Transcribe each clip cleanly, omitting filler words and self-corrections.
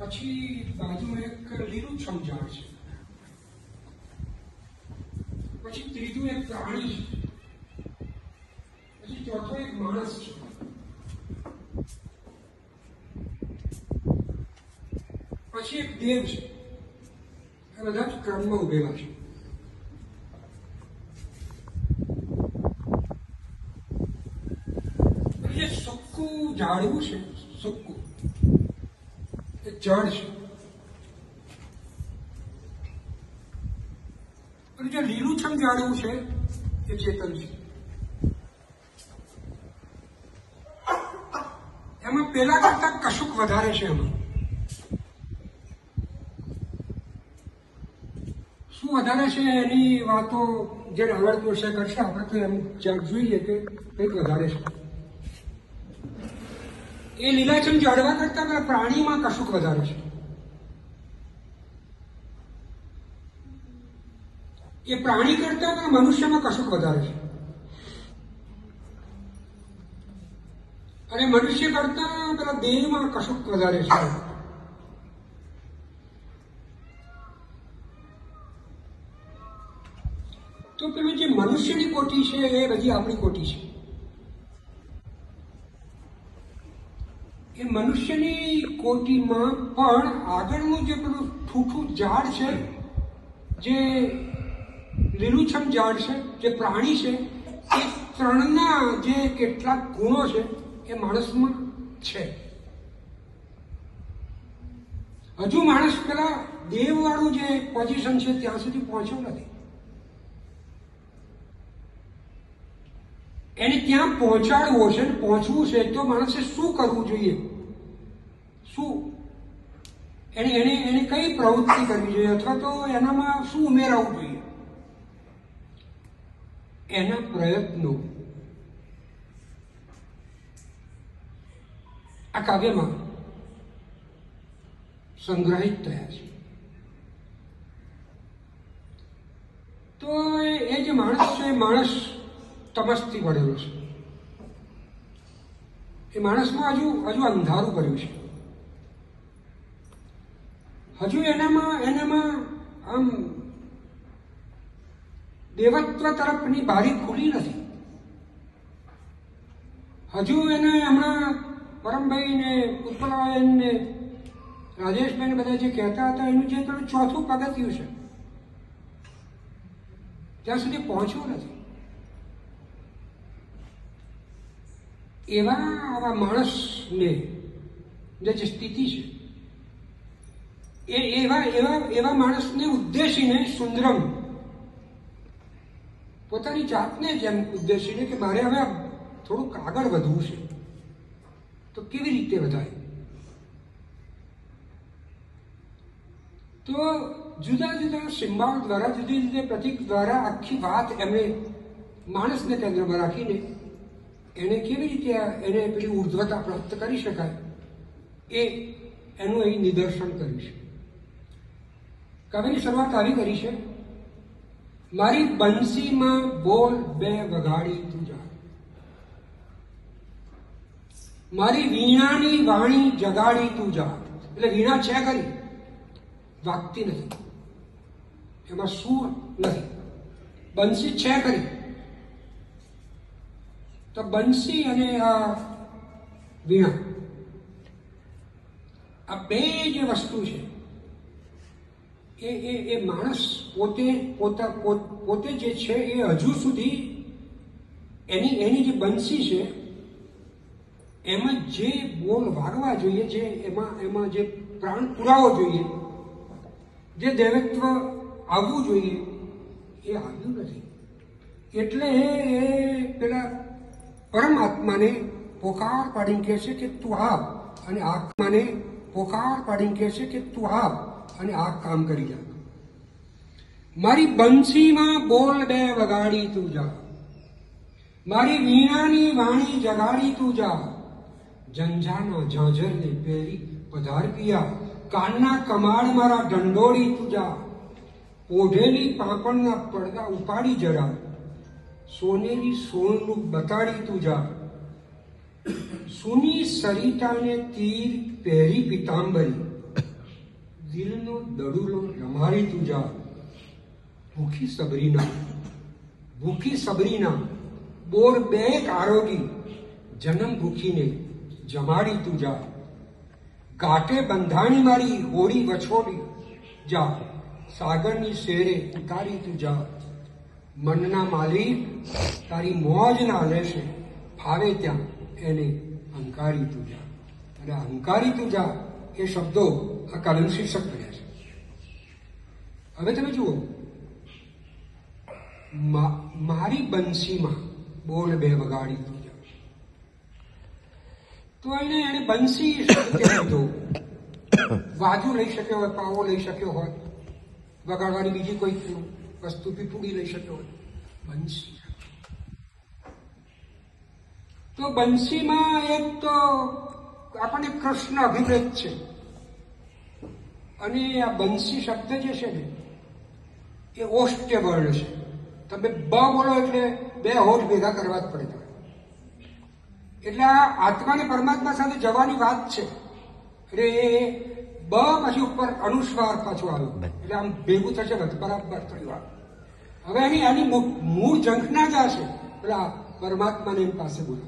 પછી બાજુમાં એક લીલુંછમ ઝાડ છે, પછી ત્રીજું એક પ્રાણી છે, પછી ચોથો એક માણસ છે, પછી એક દેવ છે. આ બધા જ ક્રમમાં ઉભેલા છે. જે સૂકું ઝાડવું છે, સૂકું એક જળ છે, અને જે લીલુંછમ ઝાડવું છે એ ચેતન છે. એમાં પેલા કરતા કશુંક વધારે છે. એમાં શું વધારે છે એની વાતો જે આવડતું હશે કરશે. આપણે તો એમ જોઈએ કે કંઈક વધારે છે. એ લીલાછમ ઝાડવા કરતા પેલા પ્રાણીમાં કશુંક વધારે છે. એ પ્રાણી કરતા પેલા મનુષ્યમાં કશુંક વધારે છે. અને મનુષ્ય કરતા પેલા દેહમાં કશુંક વધારે છે. તો પેલી જે મનુષ્યની કોટી છે એ બધી આપણી કોટી છે. એ મનુષ્યની કોટીમાં પણ આગળનું જે પેલું ઠૂઠું ઝાડ છે, જે લીલુંછમ ઝાડ છે, જે પ્રાણી છે, એ ત્રણના જે કેટલાક ગુણો છે એ માણસમાં છે. હજુ માણસ પેલા દેવવાળું જે પોઝિશન છે ત્યાં સુધી પહોંચ્યો નથી. એને ત્યાં પહોંચાડવો છે, પહોંચવું છે, તો માણસે શું કરવું જોઈએ? શું એને કઈ પ્રવૃત્તિ કરવી જોઈએ, અથવા તો એનામાં શું ઉમેરાવવું જોઈએ? એના પ્રયત્નો આ કાવ્યમાં સંગ્રહિત થયા છે. તો એ જે માણસ છે, એ માણસ તમસથી ભરેલો છે. એ માણસમાં હજુ અંધારું કર્યું છે. હજુ એનામાં આમ દેવત્વ તરફની બારી ખુલી નથી. હજુ એને હમણાં પરમભાઈ ને પુષ્પલાબેન ને રાજેશભાઈ ને બધા જે કહેતા હતા, એનું જે પેલું ચોથું પગથિયું છે ત્યાં સુધી પહોંચ્યું નથી. આવા માણસને જે સ્થિતિ છે, એવા માણસને ઉદ્દેશીને સુંદરમ પોતાની જાતને જેમ ઉદ્દેશીને કે મારે હવે થોડુંક આગળ વધવું છે, તો કેવી રીતે વધાય? તો જુદા જુદા સિમ્બોલ દ્વારા, જુદી જુદી પ્રતીક દ્વારા આખી વાત એમણે માણસને કેન્દ્રમાં રાખીને એને કેવી રીતે એને પેલી ઉર્ધ્વતા પ્રાપ્ત કરી શકાય એનું અહીં નિદર્શન કર્યું છે. કાવ્યની શરૂઆત આવી કરી છે, મારી બંસીમાં બોલ બે વગાડી તું જા, મારી વીણાની વાણી જગાડી તું જા. એટલે વીણા છે ખરી, વાગતી નથી, એમાં સૂર નથી. બંસી છે ખરી, તો બંસી અને આ વીણા, આ બે જે વસ્તુ છે એ માણસ પોતે જે છે એ હજુ સુધી એની જે બંસી છે એમાં જે બોલ વાગવા જોઈએ, જે એમાં જે પ્રાણ પુરાવો જોઈએ, જે દેવત્વ આવવું જોઈએ, એ આવ્યું નથી. એટલે એ પેલા પરમાત્માને પોકાર પાડીને કહે છે કે તું આવ, અને આત્માને પોકાર પાડીને કહે છે કે તું આવ અને આ કામ કરી જા. મારી બંસીમાં બોલ બે વગાડી તું જા, મારી વીણાની વાણી જગાડી તું જા, ઝંઝાના ઝાંઝરને પહેરી પધાર પિયા, કાનના કમાડ મારા ઢંઢોળી તું જા, ઓઢેલી પાપણના પડદા ઉપાડી જરા, સોનેરી સોનનું બતાડી તું જા, સુની સરિતાને તીર પહેરી પિતાંબરી, દિલનો દડુલો રમાડી તું જા, ભૂખી સબરીના બોર બેક આરોગી, જન્મ ભૂખીને જમાડી તું જા, ગાંઠે બંધાણી મારી હોડી વછોડી જા, સાગરની શેરે ઉતારી તું જા, મનના માલિક તારી મોજ ના લેશે, ફાવે ત્યાં એને હંકારી તું જા. અને હંકારી તું જા એ શબ્દો આ કાવ્યનું શીર્ષક બન્યા છે. હવે તમે જુઓ, મારી બંસીમાં બોલ બે વગાડી તું જા. તો એને બંસી શબ્દ કહેતો, વાજુ લઈ શક્યો હોય, પાવો લઈ શક્યો હોય, વગાડવાની બીજી કોઈ વસ્તુ પીપુડી લઈ શક્યો હોય, બંસી. તો બંસીમાં એક તો આપણને કૃષ્ણ અભિપ્રેત છે, અને આ બંસી શબ્દ જે છે ને એ ઓષ્ટ્ય વર્ણ છે. તમે બ બોલો એટલે બે હોઠ ભેગા કરવા જ પડે. એટલે આ આત્માને પરમાત્મા સાથે જવાની વાત છે. એટલે બ પછી ઉપર અનુસ્વાર પાછું આવ્યું, એટલે આમ ભેગું થશે, બરાબર થયું. હવે આની મૂળ ઝંખના જ છે, પેલા પરમાત્માને એમ પાસે બોલાવે.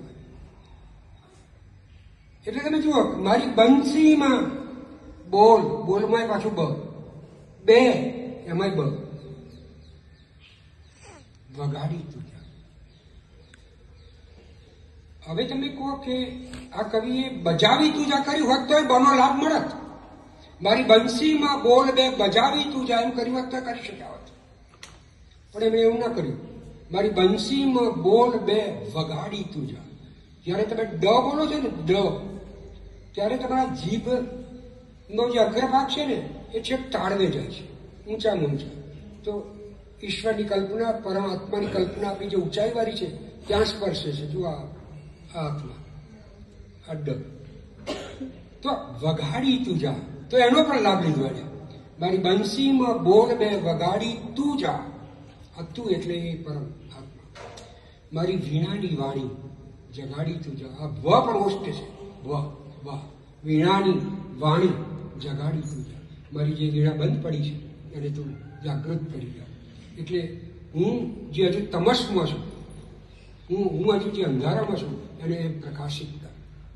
એટલે તમે જુઓ, મારી બંસીમાં બોલમાં પાછું બે એમાંય વગાડી તું જા. હવે તમે કહો કે આ કવિએ બજાવી તું જા કર્યું હોત તો બનો લાભ મળત. મારી બંસીમાં બોલ બે બજાવી તું જા એમ કર્યું હોત તો કરી શક્યા હોત, પણ એમણે એવું ના કર્યું. મારી બંસીમાં બોલ બે વગાડી તું જા. જ્યારે તમે ડ બોલો છો ને, ત્યારે તમારા જીભનો જે અગ્રભાગ છે ને એ છેક તાળવે જાય છે, ઊંચામાં ઊંચા. તો ઈશ્વરની કલ્પના, પરમાત્માની કલ્પના આપણી જે ઊંચાઈવાળી છે ત્યાં સ્પર્શે છે. જો આ આત્મા અડ્ડ. તો વગાડી તું જા, તો એનો પણ લાભ લીધો એને. મારી બંસીમાં બોલ બે વગાડી તું જા. આ તું એટલે એ પરમ આત્મા. મારી વીણાની વાણી જગાડી તું જા. આ વ પણ ઓષ્ટ છે. વીણાની વાણી જગાડી તું જા. મારી જે વીણા બંધ પડી છે એને તું જાગૃત કરી જા. એટલે હું જે હજુ તમસમાં છું, હું હજુ જે અંધારામાં છું એને પ્રકાશિત કર.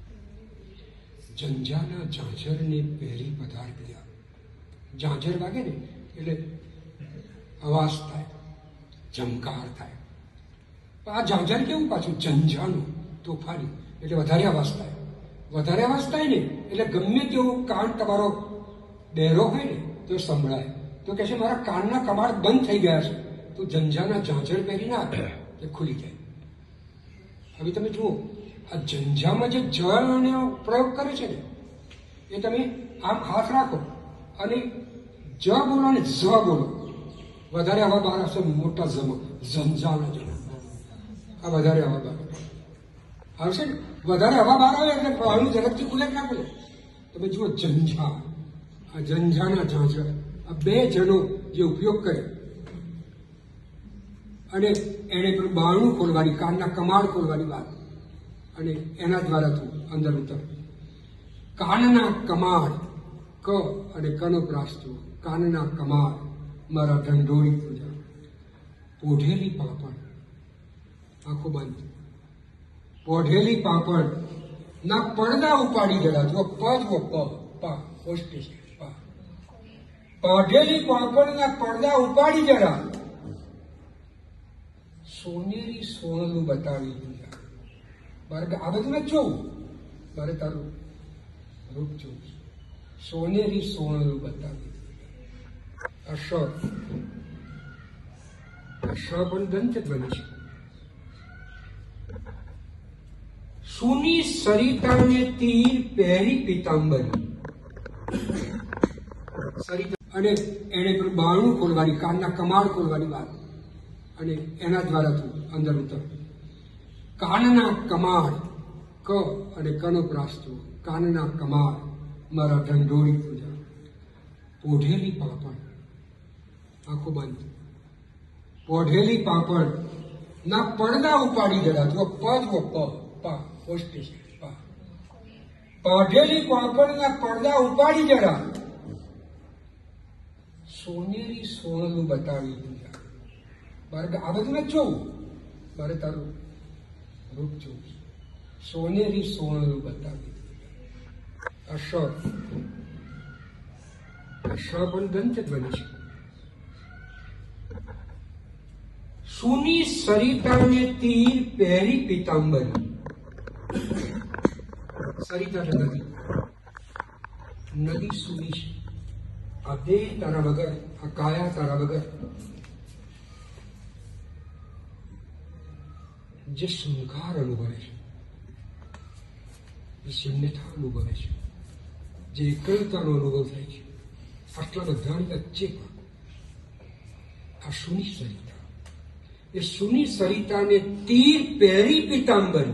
ઝંઝાના ઝાંઝરને પહેરી પધાર ગયા. ઝાંઝર વાગે ને એટલે અવાજ થાય, ઝંકાર થાય. આ ઝાંઝર કેવું પાછું ઝંઝાનું, તોફાની, એટલે વધારે અવાજ થાય. વધારે અવાજ થાય ને એટલે ગમે તેવો કાન તમારો બહેરો હોય ને તો સંભળાય. તો કહે છે મારા કાનના કબાટ બંધ થઈ ગયા છે, તો ઝંઝાના ઝાંઝર પહેરી ના એ ખુલી જાય. હવે તમે જુઓ, આ ઝંઝામાં જે જળનો પ્રયોગ કરે છે ને એ તમે આમ હાથ રાખો અને જ બોલો અને ઝ બોલો, વધારે હવા બહાર આવશે. મોટા ઝંઝાના જળ, આ વધારે હવા બહાર આવશે ને. વધારે હવા બહાર આવે એટલે બહારનું ઝડપથી ખુલે ના ખુલે. તમે જુઓ, ઝંઝા, આ ઝંઝાના ઝાંઝર, આ બે જણો જે ઉપયોગ કરે અને એને પણ બારણું ખોલવાની, કાનના કમાડ ખોલવાની વાત, અને એના દ્વારા તું અંદર ઉતર. કાનના કમાડ, ક અને કનો પ્રાસ જુઓ. કાનના કમાડ મારા ઢંઢોળી તું જા. પોઢેલી પાપડ, આંખો બંધ, પોઢેલી પાપડ ના પડદા ઉપાડી જરા. જો પોઢેલી પાપડ ના પડદા ઉપાડી જરા. સોનેરી સોનલું બતાવી દીધા. મારે આ બધું નથી જોવું, મારે તારું રૂપ જોવું. સોનેરી સોનલું બતાવી દીધા. આ શ પણ દંત ધ્વનિ છે. સુની સરિતાને તીર પહેરી પીતાંબરી. અને એને પણ બારણું ખોલવાની, કાનના કમાડ ખોલવાની વાત, અને એના દ્વારા તું અંદર ઉતર. કાનના કમાડ, ક અને કનો પ્રાસ જુઓ. કાનના કમાડ મારા ઢંઢોળી તું જા. પોઢેલી પાપડ, આંખો બંધ, પોઢેલી પાપડ ના પડદા ઉપાડી જરા. જો પોઢેલી પાપડ ના પડદા ઉપાડી જરા. સોનેરી સોનલું બતાવી તું જા. મારે આ બધું નથી જોવું, મારે તારું રૂપ જોવું. સોનેરી સોનલું બતાવી તું જા. આ શ પણ દંત ધ્વનિ છે. સુની સરિતાને તીર પહેરી પીતાંબરી. સરિતા છે નદી, નદી સુની છે. આ દેહ તારા વગર, આ કાયા તારા વગર જે શૃંગાર અનુભવે છે, જે શૂન્યતા અનુભવે છે, જે એકલતાનો અનુભવ થાય છે, આટલા બધાની વચ્ચે પણ આ સુની સરિતા, એ સુની સરિતાને તીર પહેરી પીતાંબરી.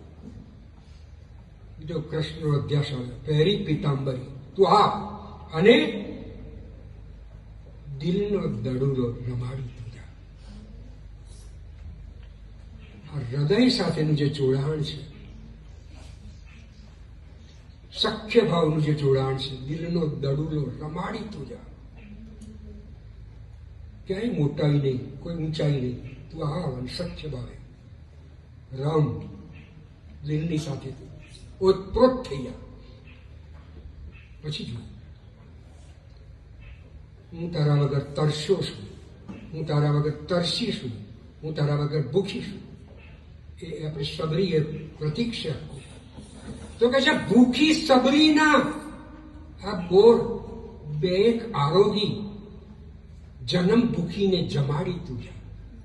બીજો કૃષ્ણનો અધ્યાસ આવ્યો, પહેરી પીતાંબરી. તું આ અને દિલનો દડુલો રમાડી તું જા. આ હૃદય સાથેનું જે જોડાણ છે, સખ્ય ભાવનું જે જોડાણ છે, દિલનો દડુલો રમાડી તું જા. ક્યાંય મોટાઈ નહીં, કોઈ ઊંચાઈ નહીં, તું આ સખ્ય ભાવે રમ. દિલની સાથે તું ઓતપ્રોત થઈ જા. પછી જો હું તારા વગર તરસ્યો છું, હું તારા વગર તરસી છું, હું તારા વગર ભૂખી છું. એ આપણે સબરી એ પ્રતીક છે. તો કે છે ભૂખી સબરીના આ બોર બે એક આરોગી જન્મ ભૂખીને જમાડી તું જા.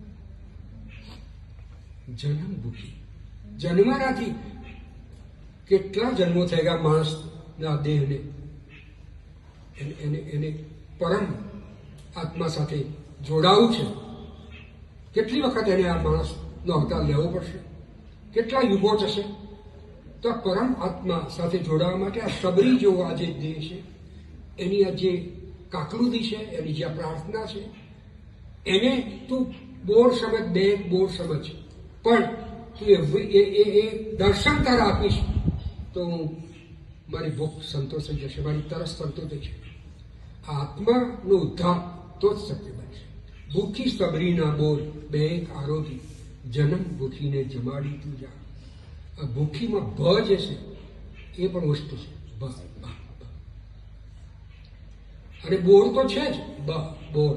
જન્મ ભૂખી જન્મનાથી કેટલા જન્મો થઈ ગયા માણસના દેહને, એને પરમ આત્મા સાથે જોડાવું છે. કેટલી વખત એને આ માણસનો અવતાર લેવો પડશે, કેટલા યુગો જશે. તો આ પરમ આત્મા સાથે જોડાવા માટે આ સબરી જેવો આ જે દેહ છે, એની આ જે કાકૃતિ છે, એની જે પ્રાર્થના છે, એને તું બોર સમજ, બે એક બોર સમજ. પણ તું એ દર્શન તારા આપીશ તો મારી ભૂખ સંતોષ થઈ જશે, મારી તરસ સંતોષ થઈ જશે. આત્માનો ઉદ્ધાર તો જ શક્ય બનશે. ભૂખી સબરીના બોલ બે એક આરોગી જન્મ ભૂખીને જમાડી તું જા. આ ભૂખીમાં ભ જે છે એ પણ વસ્તુ છે. બ અને બોર તો છે જ. બોર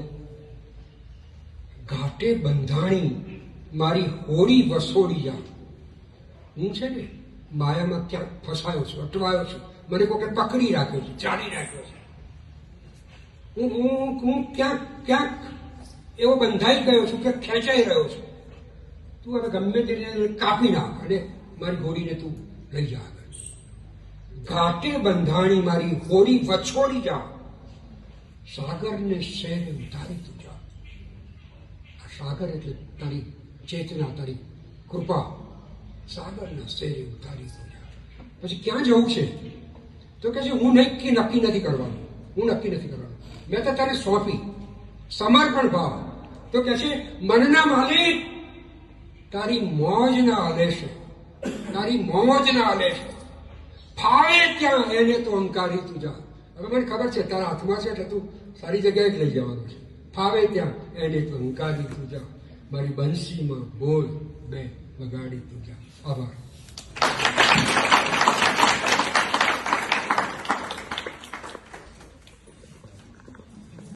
ઘાટે બંધાણી મારી હોડી વસોડી જા. હું છે ને માયામાં ક્યાંક ફસાયો છું, અટવાયો છું, મને કોઈ પકડી રાખ્યો છે, ચાલી રાખ્યો છે. હું ક્યાંક એવો બંધાઈ ગયો છું કે ખેંચાઈ રહ્યો છું. તું હવે ગમે તે કાપી નાખ અને મારી હોડીને તું લઈ જા. ઘાટે બંધાણી મારી હોડી વછોડી જા. સાગરને શેરે ઉતારી તું જા. આ સાગર એટલે તારી ચેતના, તારી કૃપા. સાગરના શેરે ઉતારી તું જા. પછી ક્યાં જવું છે? તો કે છે હું નક્કી નથી કરવાનું, હું નક્કી નથી કરવાનું. મેં તો તને સોંપી સમર્પણ ભાવ. તો કે છે મનના માલિક તારી મોજના આદેશે, તારી મોજના આદેશે ફાવે ત્યાં એને તો અંકારી તું જા. હવે મને ખબર છે તારા હાથમાં છે એટલે તું સારી જગ્યાએ જ લઈ જવાનું છે. ફાવે ત્યાં એને તો અંકારી તું જા. મારી બંસીમાં બોલ બે વગાડી તું જા. આભાર.